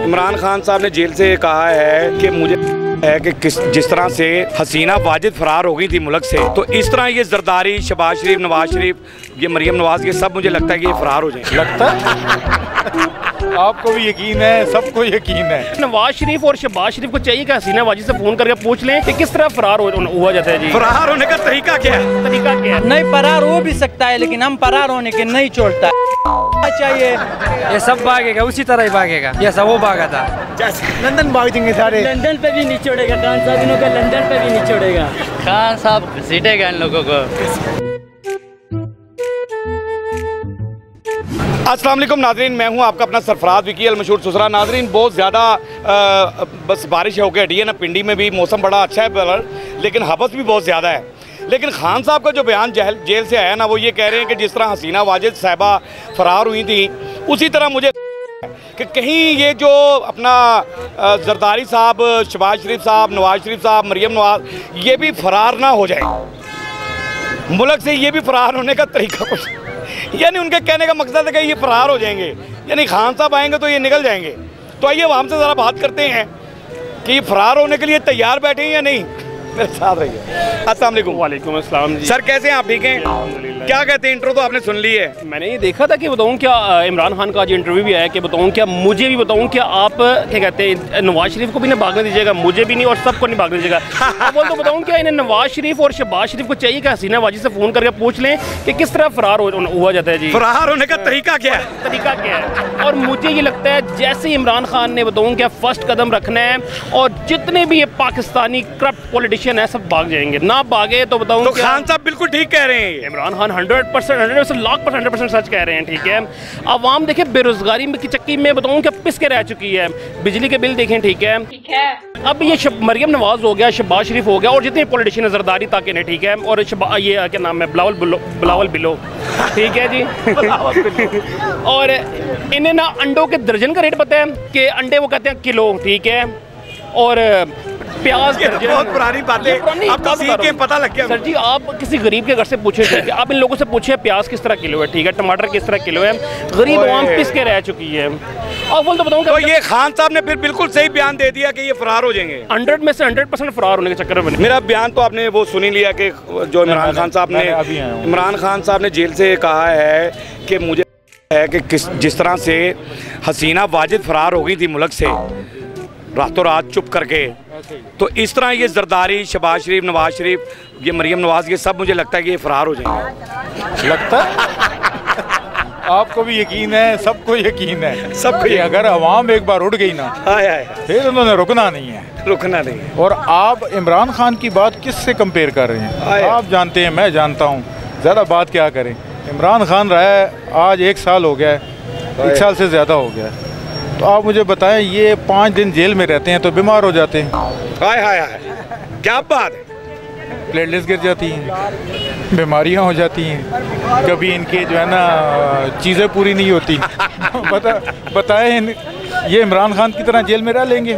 इमरान खान साहब ने जेल से कहा है कि मुझे है कि जिस तरह से हसीना वाजिद फरार हो गई थी मुल्क से, तो इस तरह ये जरदारी, शहबाज शरीफ, नवाज शरीफ, ये मरियम नवाज, ये सब मुझे लगता है कि ये फरार हो जाएंगे। लगता है आपको भी यकीन है, सबको यकीन है। नवाज शरीफ और शहबाज शरीफ को चाहिए कि हसीना वाजिद से फोन करके पूछ लें कि किस तरह फरार हुआ जाता है। जी, फरार होने का तरीका क्या है? तरीका क्या है? नहीं, फरार हो भी सकता है, लेकिन हम फरार होने के नहीं छोड़ता चाहिए। ये सब भागेगा, उसी तरह ही भागेगा जैसा वो भागा था। लंदन भाग देंगे सारे। लंदन पे भी नहीं छोड़ेगा खान साहब, इन्हों का लंदन पे भी नहीं छोड़ेगा। खान साहब घसीटेगा इन लोगों को। अस्सलाम वालेकुम नाजरीन, मैं हूं आपका अपना सरफराज विकी अल मशहूर सुसरा। नाजरीन, बहुत ज़्यादा बस बारिश होकर हटी है ना, पिंडी में भी मौसम बड़ा अच्छा है, लेकिन हवस भी बहुत ज़्यादा है। लेकिन खान साहब का जो बयान जेल से आया ना, वो ये कह रहे हैं कि जिस तरह हसीना वाजिद साहिबा फरार हुई थी, उसी तरह मुझे कि कहीं ये जो अपना जरदारी साहब, शहबाज शरीफ साहब, नवाज शरीफ साहब, मरियम नवाज, ये भी फरार ना हो जाए मुल्क से। ये भी फरार होने का तरीका कुछ, यानी उनके कहने का मकसद है कि ये फरार हो जाएंगे, यानी खान साहब आएंगे तो ये निकल जाएंगे। तो आइए हम से ज़रा बात करते हैं कि ये फरार होने के लिए तैयार बैठे हैं या नहीं। मेरे साथ रहिए। अस्सलाम वालेकुम। वालेकुम अस्सलाम जी। सर, कैसे हैं आप? ठीक हैं? क्या कहते हैं? इंट्रो तो आपने सुन ली है। मैंने ये देखा था कि बताऊँ क्या, इमरान खान का आज इंटरव्यू भी आया कि बताऊँ क्या, मुझे भी बताऊँ क्या, आप क्या कहते हैं, नवाज शरीफ को भी नहीं भागने दीजिएगा, मुझे भी नहीं, और सबको नहीं भागने दीजिएगा। आप बोल तो बताऊँ क्या, इन्हें नवाज शरीफ और शहबाज शरीफ को चाहिए कि हसीना वाजिद से फ़ोन करके पूछ लें कि किस तरह फरार हुआ जाता है। जी, फरार होने का तरीका क्या है? तरीका क्या है? और मुझे ये लगता है जैसे इमरान खान ने बताऊँ क्या फर्स्ट कदम रखना है, और जितने भी ये पाकिस्तानी करप्ट पॉलिटिशियन है सब भाग जाएंगे। ना भागे तो बताऊँ, तो खान साहब बिल्कुल ठीक कह रहे हैं। इमरान खान 100% सच कह रहे हैं। ठीक है, आवाम देखें बेरोजगारी की चक्की में बताऊँ क्या पिस के रह चुकी है। बिजली के बिल देखें, ठीक है। अब ये मरियम नवाज हो गया, शहबाज शरीफ हो गया, और जितने पॉलिटिशियन जरदारी तक ने, ठीक है, और ये क्या नाम है, बिलावल बिलो, ठीक है जी। और इन्हें ना अंडों के दर्जन का रेट पता है कि अंडे वो कहते हैं किलो, ठीक है, और प्याज बहुत पुरानी बातें, अब तो सीख के पता लग गया। सर जी, आप किसी गरीब के घर से पूछे, ठीक है, आप इन लोगों से पूछे प्याज किस तरह किलो है, ठीक है, टमाटर किस तरह किलो है। गरीब आवाम पिस के रह चुकी है। और बोल तो बताऊँ, तो ये खान साहब ने फिर बिल्कुल सही बयान दे दिया कि ये फरार हो जाएंगे। 100 में से 100% फरार होने के चक्कर में। मेरा बयान तो आपने वो सुन ही लिया कि जो इमरान खान साहब ने जेल से कहा है कि मुझे है कि जिस तरह से हसीना वाजिद फरार हो गई थी मुल्क से रातों रात चुप करके, तो इस तरह ये जरदारी, शहबाज शरीफ, नवाज शरीफ, ये मरियम नवाज, ये सब मुझे लगता है कि ये फरार हो जाएंगे। लगता है आपको भी यकीन है, सबको यकीन है, सबको। अगर अवाम एक बार उड़ गई ना, फिर उन्होंने रुकना नहीं है, रुकना नहीं है। और आप इमरान खान की बात किससे कंपेयर कर रहे हैं? आप जानते हैं, मैं जानता हूँ, ज़्यादा बात क्या करें। इमरान खान रहा है आज 1 साल हो गया है, 1 साल से ज़्यादा हो गया है। तो आप मुझे बताएं, ये 5 दिन जेल में रहते हैं तो बीमार हो जाते हैं। हाय हाय हाय, क्या बात है। प्लेटलेट्स गिर जाती हैं, बीमारियां हो जाती हैं, कभी इनके जो है ना चीज़ें पूरी नहीं होती। बताएं, ये इमरान खान की तरह जेल में रह लेंगे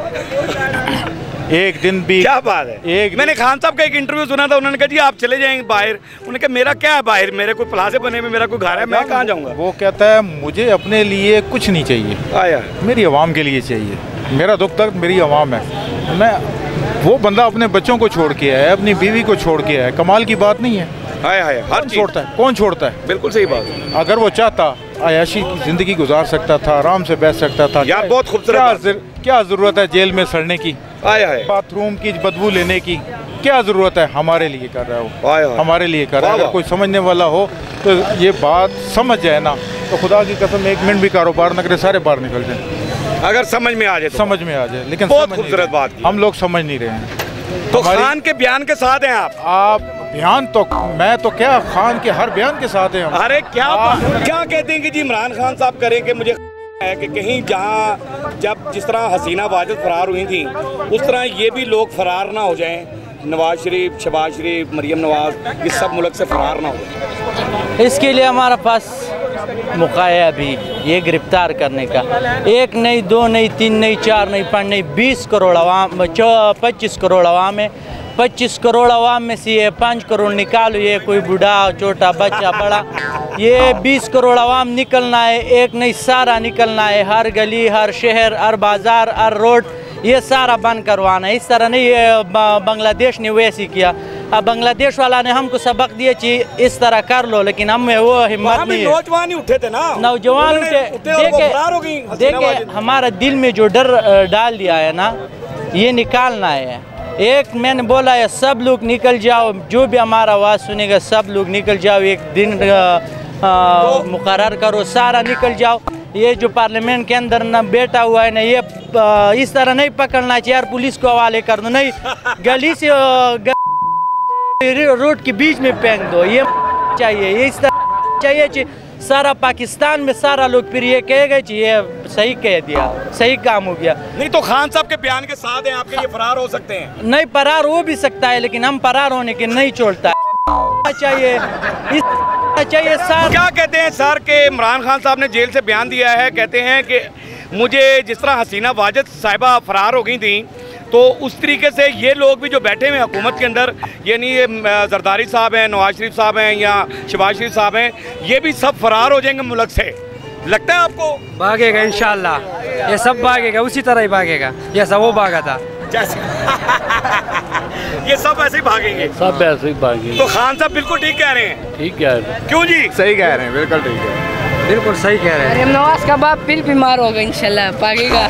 एक दिन भी? क्या बात है। मैंने खान साहब का एक इंटरव्यू सुना था, उन्होंने कहा जी आप चले जाएंगे बाहर। उन्होंने कहा मेरा क्या है बाहर, मेरे कोई प्लाजे बने में, मेरा कोई घर है, मैं कहाँ जाऊँगा। वो कहता है मुझे अपने लिए कुछ नहीं चाहिए, मेरी आवाम के लिए चाहिए, मेरा दुख दर्द मेरी आवाम है। मैं वो बंदा अपने बच्चों को छोड़ के आया, अपनी बीवी को छोड़ के आया, कमाल की बात नहीं है। हर छोड़ता है, कौन छोड़ता है? बिल्कुल सही बात। अगर वो चाहता आयाशी की जिंदगी गुजार सकता था, आराम से बैठ सकता था। यार बहुत खूबसूरत। क्या जरूरत है जेल में सड़ने की, बाथरूम की बदबू लेने की? क्या जरूरत है? हमारे लिए कर रहा हो, हमारे लिए कर रहा है। अगर कोई समझने वाला हो तो ये बात समझ जाए ना, तो खुदा की कसम 1 मिनट भी कारोबार न करे, सारे बाहर निकल जाए। अगर समझ में आ जाए तो समझ में आ जाए, लेकिन बहुत खूबसूरत बात हम लोग समझ नहीं रहे हैं। तो खान के बयान के साथ हैं आप बयान तो मैं तो क्या, खान के हर बयान के साथ हैं हम। अरे क्या कहते हैं कि जी इमरान खान साहब करें कि मुझे है कि कहीं जहाँ जब जिस तरह हसीना वाजिद फरार हुई थी, उस तरह ये भी लोग फरार ना हो जाएं, नवाज शरीफ, शहबाज शरीफ, मरियम नवाज, ये सब मुल्क से फरार ना हो जाए। इसके लिए हमारा पास मौका है अभी ये गिरफ्तार करने का। 1 नहीं, 2 नहीं, 3 नहीं, 4 नहीं, 5 नहीं, 20 करोड़ अवाम, 25 करोड़ अवाम है। 25 करोड़ आवाम में से ये 5 करोड़ निकालो, ये कोई बूढ़ा छोटा बच्चा बड़ा, ये 20 करोड़ आवाम निकलना है, एक नहीं सारा निकलना है, हर गली हर शहर हर बाज़ार हर रोड ये सारा बंद करवाना है। इस तरह नहीं ये बांग्लादेश ने वैसे किया। अब बांग्लादेश वाला ने हमको सबक दिए कि इस तरह कर लो, लेकिन हम में वो हिम्मत नहीं है। नौजवान ही उठे थे ना, नौजवान देखे हमारा दिल में जो डर डाल दिया है ना, ये निकालना है। एक मैंने बोला है सब लोग निकल जाओ, जो भी हमारा आवाज़ सुनेगा सब लोग निकल जाओ, एक दिन मुकर्रर करो, सारा निकल जाओ। ये जो पार्लियामेंट के अंदर ना बैठा हुआ है ना, ये इस तरह नहीं पकड़ना चाहिए यार, पुलिस को हवाले कर दो, नहीं गली से रोड के बीच में फेंक दो, ये चाहिए, ये इस तरह चाहिए। सारा पाकिस्तान में सारा लोग फिर ये कहेगा कि ये सही कह दिया, सही काम हो गया। नहीं तो खान साहब के बयान के साथ हैं आपके लिए फरार हो सकते हैं। नहीं फरार हो भी सकता है, लेकिन हम फरार होने के नहीं छोड़ता चाहिए, चाहिए सर। क्या कहते हैं सर के इमरान खान साहब ने जेल से बयान दिया है, कहते हैं कि मुझे जिस तरह हसीना वाजिद साहिबा फरार हो गई थी, तो उस तरीके से ये लोग भी जो बैठे हुए हुकूमत के अंदर, यानी ये जरदारी साहब हैं, नवाज शरीफ साहब हैं या शहबाज शरीफ साहब हैं, ये भी सब फरार हो जाएंगे मुल्क से। लगता है आपको? भागेगा इंशाल्लाह, ये सब भागेगा, उसी तरह ही भागेगा जैसा वो भागा था। जैसे ये सब ऐसे ही भागेंगे, सब ऐसे ही भागेंगे। तो खान साहब बिल्कुल ठीक कह रहे हैं। ठीक कह रहे हैं। क्यों जी? सही कह रहे हैं, बिल्कुल ठीक है, बिल्कुल सही कह रहे हैं। नवाज का बाप फिर बीमार होगा, इंशाल्लाह भागेगा।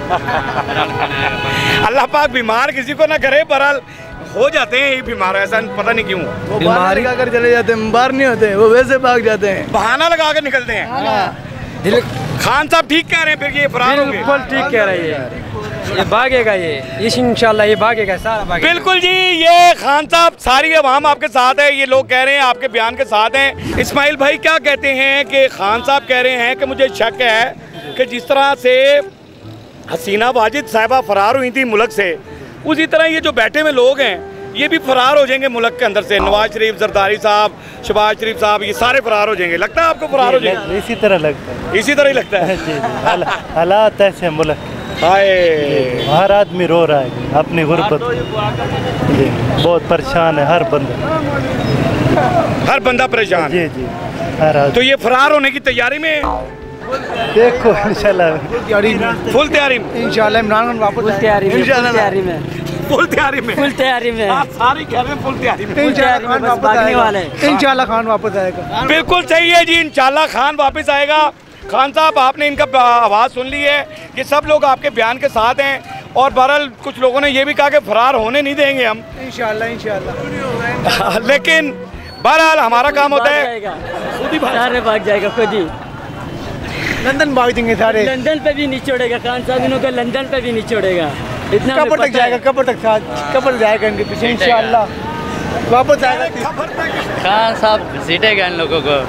अल्लाह पाक बीमार किसी को ना करे, बहरहाल हो जाते हैं ये बीमार, ऐसा पता नहीं क्यों। वो बीमारी लगा कर चले जाते हैं, बाहर नहीं होते, वो वैसे भाग जाते हैं, बहाना लगा कर निकलते हैं। खान साहब ठीक कह रहे हैं, फिर ये फरार होंगे। बिल्कुल ठीक कह रहे हैं, ये भागेगा, ये इंशाल्लाह ये भागेगा, सारा भागेगा। बिल्कुल जी, ये खान साहब, सारी अवाम आपके साथ है, ये लोग कह रहे हैं आपके बयान के साथ हैं। इस्माइल भाई क्या कहते हैं कि खान साहब कह रहे हैं कि मुझे शक है कि जिस तरह से हसीना वाजिद साहिबा फरार हुई थी मुल्क से, उसी तरह ये जो बैठे हुए लोग हैं ये भी फरार हो जाएंगे मुल्क के अंदर से। नवाज शरीफ, जरदारी साहब, शहबाज शरीफ साहब, ये सारे फरार हो जाएंगे। लगता है आपको फरार हो जाएंगे? इसी तरह लगता है, इसी तरह ही लगता है। हालात ऐसे मुल्क, हाय हर आदमी रो रहा है अपनी गुर्बत, बहुत परेशान है हर बंदा परेशान। जी जी, हर आदमी। तो ये फरार होने की तैयारी में है? देखो इंशाल्लाह फुल तैयारी में, इंशाल्लाह इमरान खान वापस फुल तैयारी में, फुल तैयारी में, फुल तैयारी में, आप सारे कह रहे हैं फुल तैयारी में। इंशाल्लाह खान वापस आएगा, इंशाल्लाह खान वापस आएगा। बिल्कुल सही है जी, इंशाल्लाह खान वापस आएगा। खान साहब, आपने इनका आवाज़ सुन ली है, ये सब लोग आपके बयान के साथ हैं, और बहरहाल कुछ लोगों ने ये भी कहा कि फरार होने नहीं देंगे हम, इंशाल्लाह। लेकिन बहरहाल हमारा काम होता है, खुद ही भाग जाएगा, खुद ही लंदन भाग देंगे सारे, लंदन पे भी नहीं छोड़ेगा खान साहब, इन्हों को लंदन पे भी नहीं छोड़ेगा। इतना कब्र तक जाएगा, कब्र तक कब्र जाएगा इनके पीछे, इंशाल्लाह वापस आएगा। खान साहब सीटेगा इन लोगों को।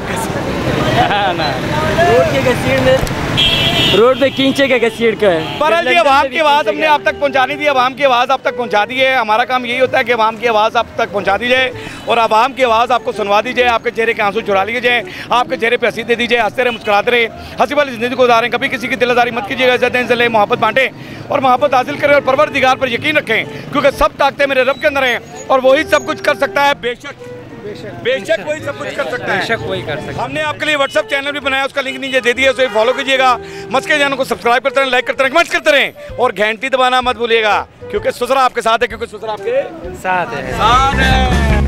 रोड के घसीट में, रोड पे खींचेगा घसीट का। बहरहाल जी, आवाम की आवाज़ हमने आप तक पहुंचानी थी, आवाम की आवाज़ आप तक पहुंचा दी है। हमारा काम यही होता है कि आवाम की आवाज़ आप तक पहुंचा दी जाए और आवाम की आवाज़ आपको सुनवा दी जाए, आपके चेहरे के आंसू चुरा लिए जाए, आपके चेहरे पे हंसी दे दी जाए, हंसते रहे, मुस्कुराते रहे, हंसी वाली ज़िंदगी गुजारें, कभी किसी की दिलदारी मत कीजिएगा, इज़्ज़त मोहब्बत बांटें और मोहब्बत हासिल करें और परवरदिगार पर यकीन रखें, क्योंकि सब ताकतें मेरे रब के अंदर हैं और वही सब कुछ कर सकता है। बेशक वही सब कुछ कर सकता है, बेशक वही कर सकता है। हमने आपके लिए व्हाट्सएप चैनल भी बनाया, उसका लिंक नीचे दे दिया, उसे फॉलो कीजिएगा। मस्के चैनल को सब्सक्राइब करते रहें, लाइक करते रहें, कमेंट करते रहें और घंटी दबाना मत भूलिएगा, क्योंकि सुसरा आपके साथ है, क्योंकि सुसरा आपके साथ है। साथ है।